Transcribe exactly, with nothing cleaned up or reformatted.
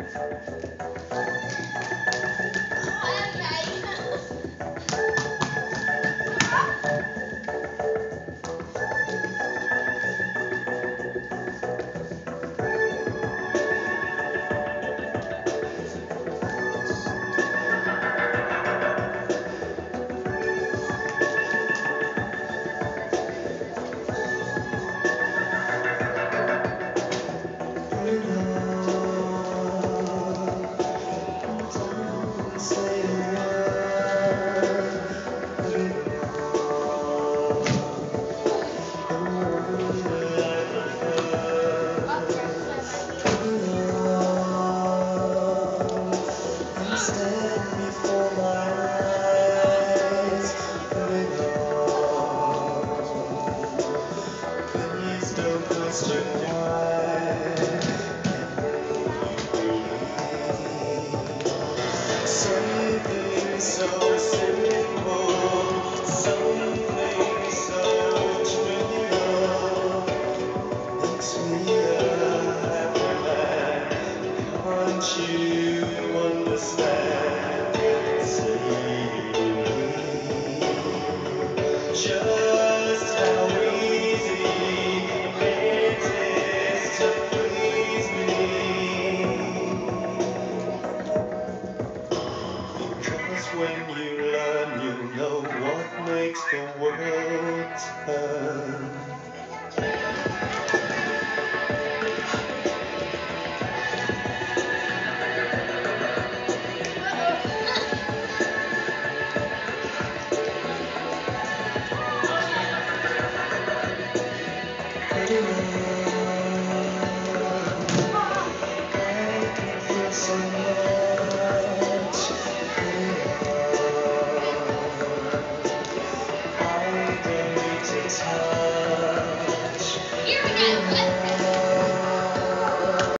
Something so simple, something so trivial makes me a happy man. Can't you understand? See just how easy it is to please me. Because when you learn, you know what makes the world turn. I can feel so much. I don't need to touch.